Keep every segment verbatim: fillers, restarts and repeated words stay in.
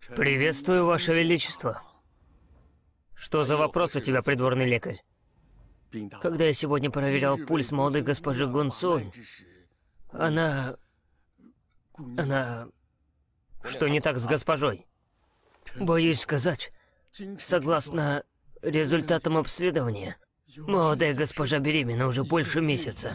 Приветствую, Ваше Величество. Что за вопрос у тебя, придворный лекарь? Когда я сегодня проверял пульс молодой госпожи Гун Сунь, она... Она... Что не так с госпожой? Боюсь сказать, согласно результатам обследования, молодая госпожа беременна уже больше месяца.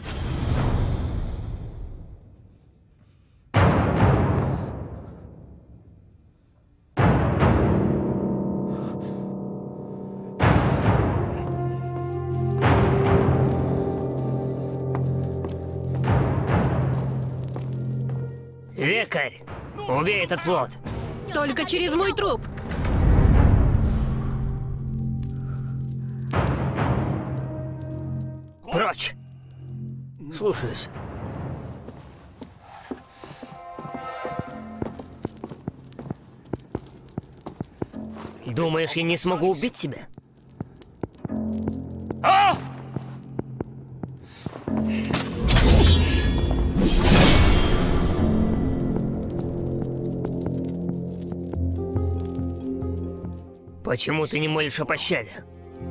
Лекарь, убей этот плод. Только через мой труп. Прочь. Слушаюсь. Думаешь, я не смогу убить тебя? А! Почему ты не молишь о пощаде?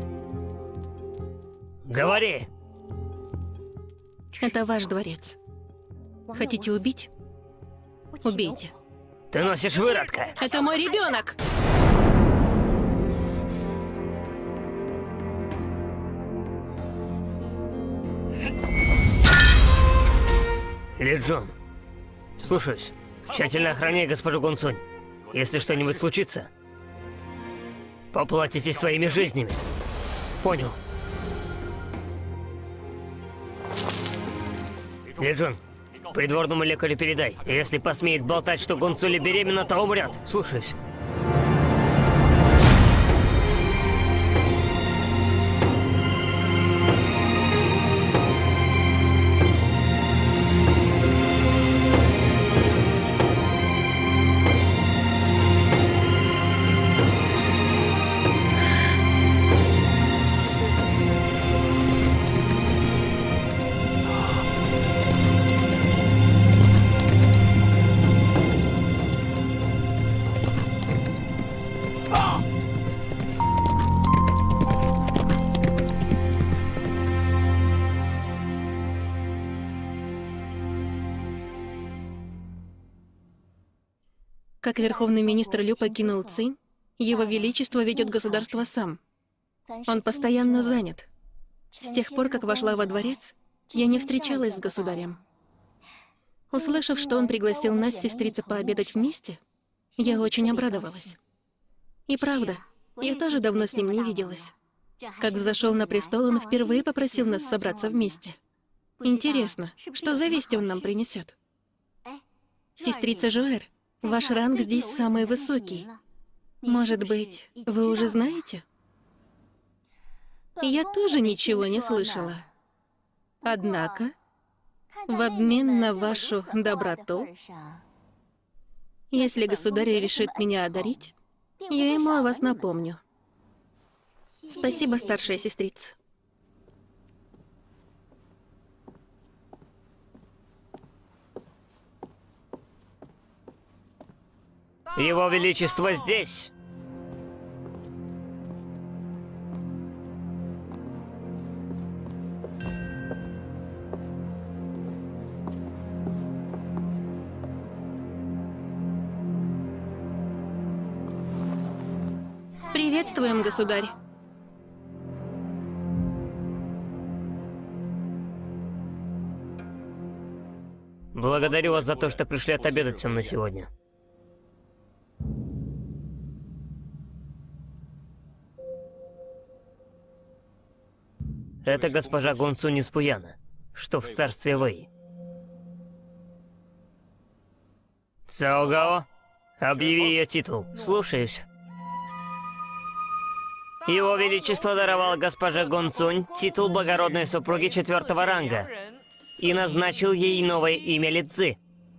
Говори! Это ваш дворец. Хотите убить? Убейте. Ты носишь выродка! Это мой ребенок! Ли Джун, слушаюсь. Тщательно охраняй госпожу Гун Сунь. Если что-нибудь случится, поплатитесь своими жизнями. Понял. Ли Джун, придворному лекарю передай. Если посмеет болтать, что Гун Сунь беременна, то умрет. Слушаюсь. Как верховный министр Лю покинул Цинь, его величество ведет государство сам. Он постоянно занят. С тех пор, как вошла во дворец, я не встречалась с государем. Услышав, что он пригласил нас с сестрицей пообедать вместе, я очень обрадовалась. И правда, я тоже давно с ним не виделась. Как взошел на престол, он впервые попросил нас собраться вместе. Интересно, что за вести он нам принесет? Сестрица Жуэр, ваш ранг здесь самый высокий. Может быть, вы уже знаете? Я тоже ничего не слышала. Однако, в обмен на вашу доброту, если государь решит меня одарить, я ему о вас напомню. Спасибо, старшая сестрица. Его Величество здесь! Приветствуем, государь. Благодарю вас за то, что пришли отобедать со мной сегодня. Это госпожа Гун Сунь из Пуяна, что в царстве Вэй. Цао Гао, объяви ее титул. Слушаюсь. Его Величество даровал госпоже Гун Сунь титул благородной супруги четвертого ранга и назначил ей новое имя Ли Цзи.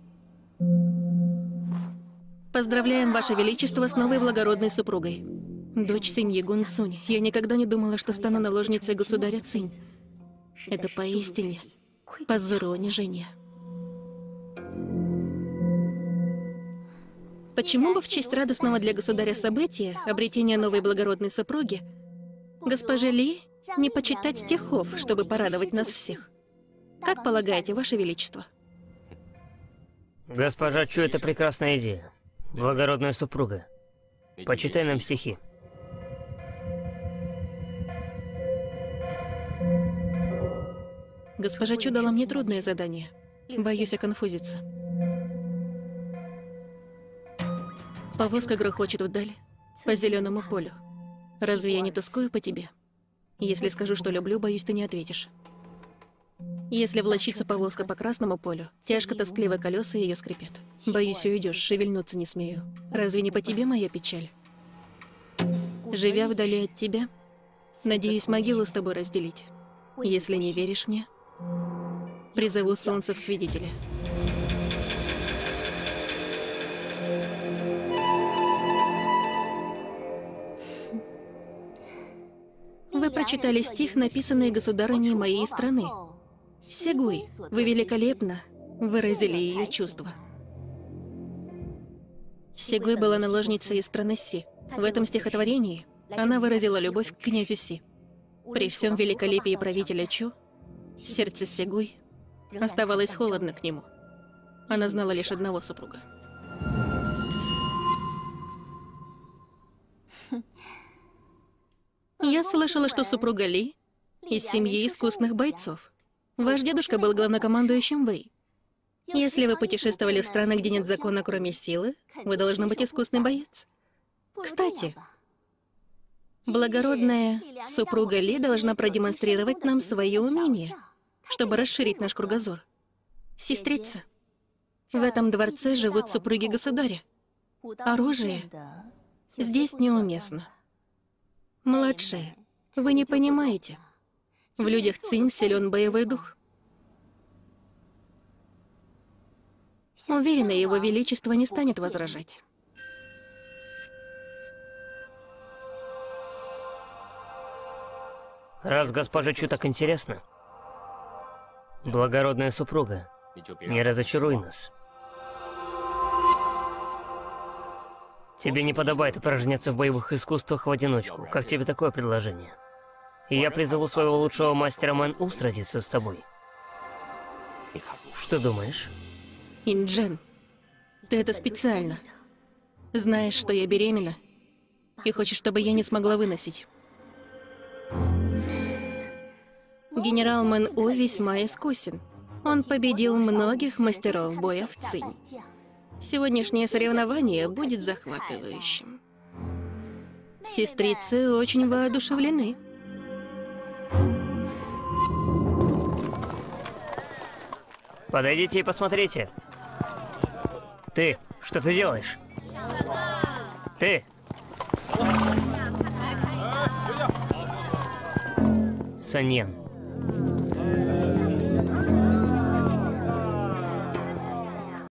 Поздравляем, Ваше Величество, с новой благородной супругой. Дочь семьи Гун Сунь. Я никогда не думала, что стану наложницей государя Цинь. Это поистине позор и унижение. Почему бы в честь радостного для государя события, обретения новой благородной супруги, госпоже Ли не почитать стихов, чтобы порадовать нас всех? Как полагаете, Ваше Величество? Госпожа Чу, это прекрасная идея. Благородная супруга. Почитай нам стихи. Госпожа Чу дала мне трудное задание. Боюсь оконфузиться. Повозка грохочет вдаль, по зеленому полю. Разве я не тоскую по тебе? Если скажу, что люблю, боюсь, ты не ответишь. Если влачится повозка по красному полю, тяжко-тоскливо колеса ее скрипят. Боюсь, уйдешь, шевельнуться не смею. Разве не по тебе моя печаль? Живя вдали от тебя, надеюсь могилу с тобой разделить. Если не веришь мне, призову солнце в свидетели. Вы прочитали стих, написанный государыней моей страны. Сегуй, вы великолепно выразили ее чувства. Сегуй была наложницей из страны Си. В этом стихотворении она выразила любовь к князю Си. При всем великолепии правителя Чу, сердце Сегуй оставалось холодно к нему. Она знала лишь одного супруга. Я слышала, что супруга Ли из семьи искусных бойцов. Ваш дедушка был главнокомандующим Вэй. Если вы путешествовали в страны, где нет закона, кроме силы, вы должны быть искусный боец. Кстати, благородная супруга Ли должна продемонстрировать нам свое умение, чтобы расширить наш кругозор. Сестрица, в этом дворце живут супруги государя. Оружие здесь неуместно. Младшие, вы не понимаете. В людях Цинь силен боевой дух. Уверена, его величество не станет возражать. Раз госпожа Чу так интересно, благородная супруга, не разочаруй нас. Тебе не подобает упражняться в боевых искусствах в одиночку. Как тебе такое предложение? И я призову своего лучшего мастера Мэн У сразиться с тобой. Что думаешь? Инджен, ты это специально. Знаешь, что я беременна, и хочешь, чтобы я не смогла выносить. Генерал Мэн У весьма искусен. Он победил многих мастеров боя в Цинь. Сегодняшнее соревнование будет захватывающим. Сестрицы очень воодушевлены. Подойдите и посмотрите. Ты, что ты делаешь? Ты! Саньян.